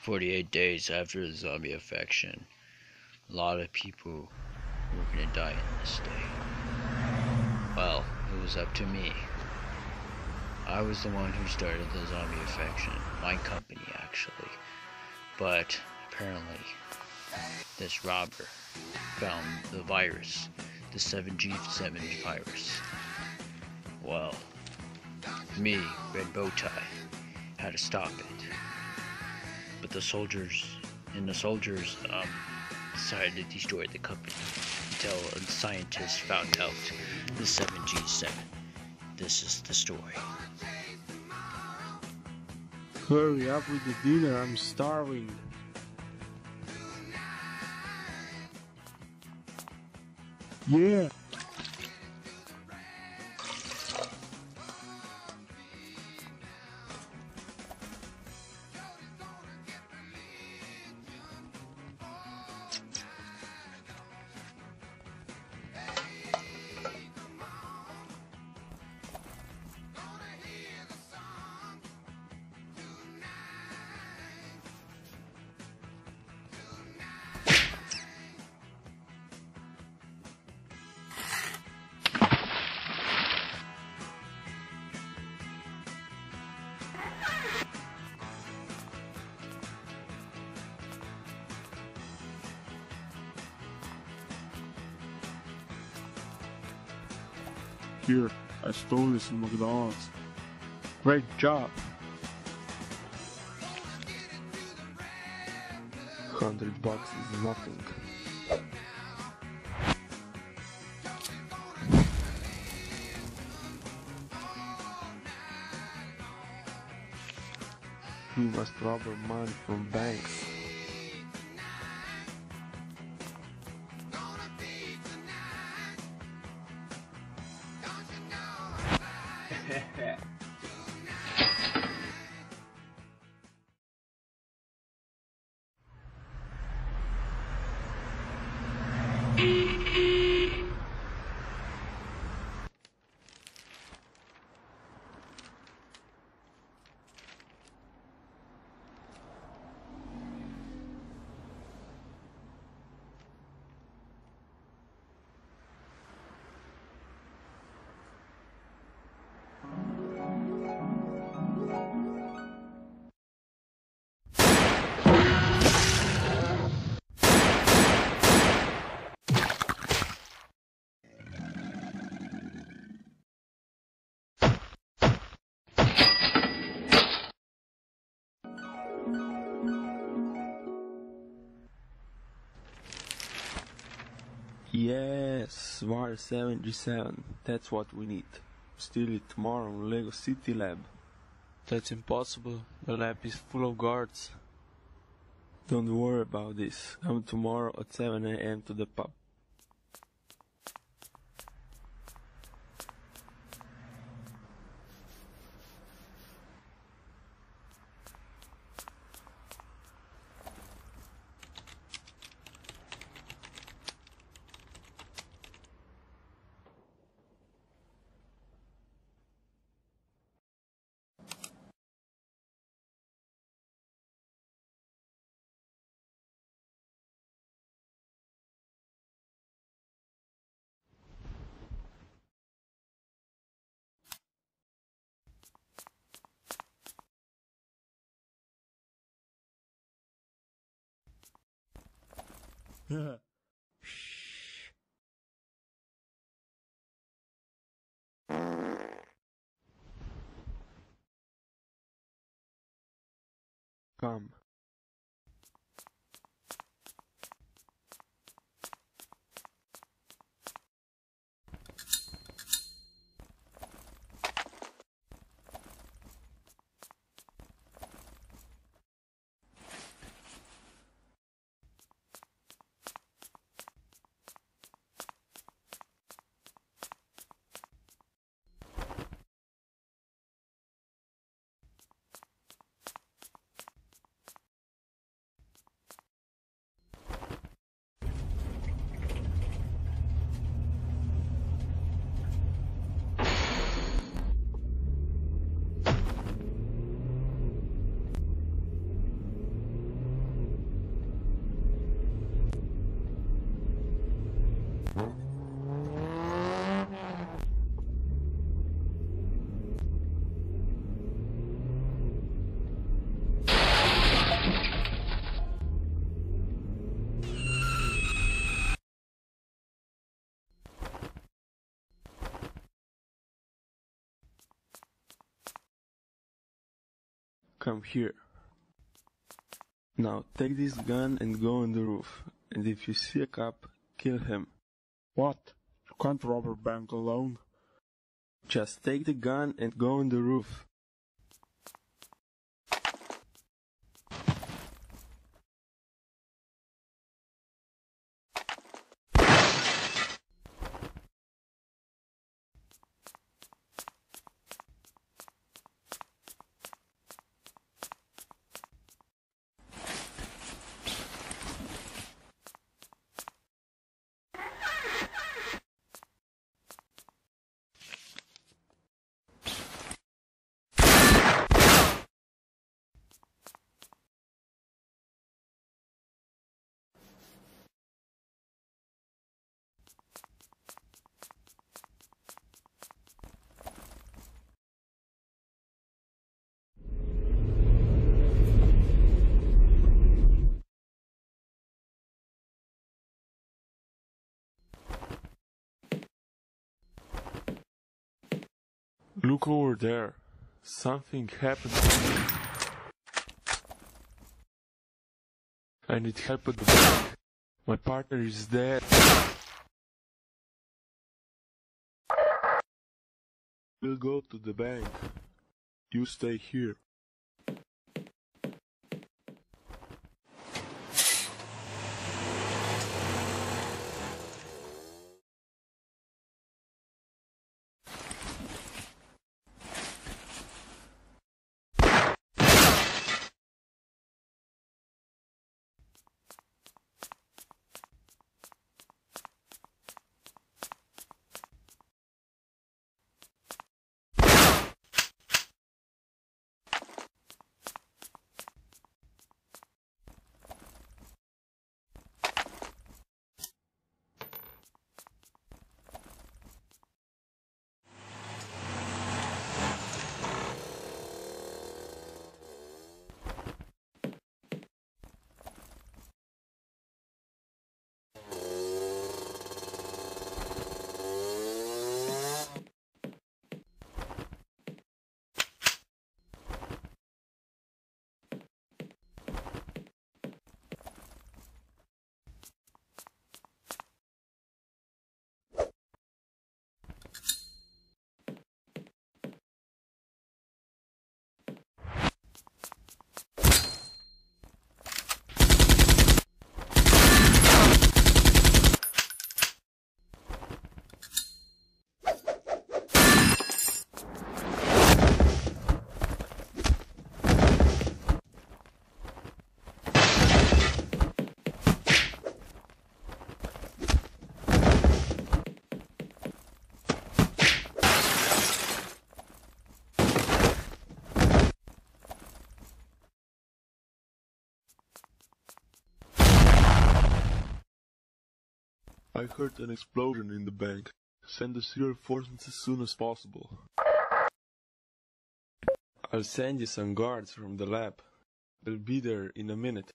48 days after the zombie infection, a lot of people were gonna die in this day. Well, it was up to me. I was the one who started the zombie infection, my company actually. But apparently, this robber found the virus, the 7G7 virus. Well, me, Red Bowtie, had to stop it. But the soldiers decided to destroy the company until a scientist found out the 7G7. This is the story. Hurry up with the dinner, I'm starving. Yeah. Here, I stole this from McDonald's. Great job. 100 bucks is nothing. We must rob our money from banks. Yes, VAR 77, that's what we need. Steal it tomorrow in Lego City Lab. That's impossible, the lab is full of guards. Don't worry about this, come tomorrow at 7 AM to the pub. Come. Come here. Now take this gun and go on the roof, and if you see a cop, kill him. What? You can't rob a bank alone. Just take the gun and go on the roof. Look over there. Something happened. And it happened to me. My partner is dead. We'll go to the bank. You stay here. I heard an explosion in the bank. Send the reinforcements as soon as possible. I'll send you some guards from the lab. They'll be there in a minute.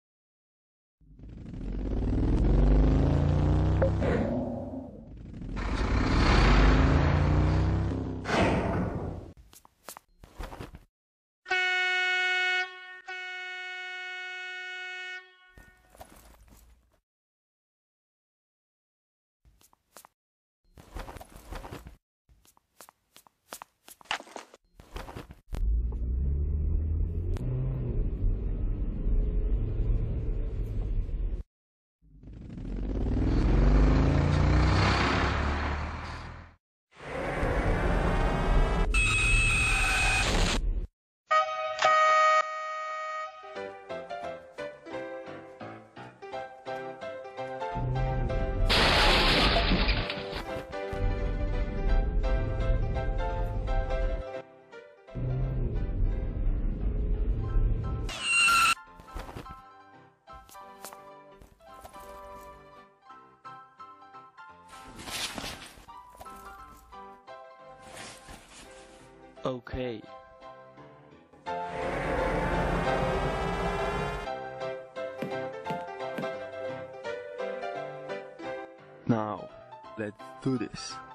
Okay. Now, let's do this.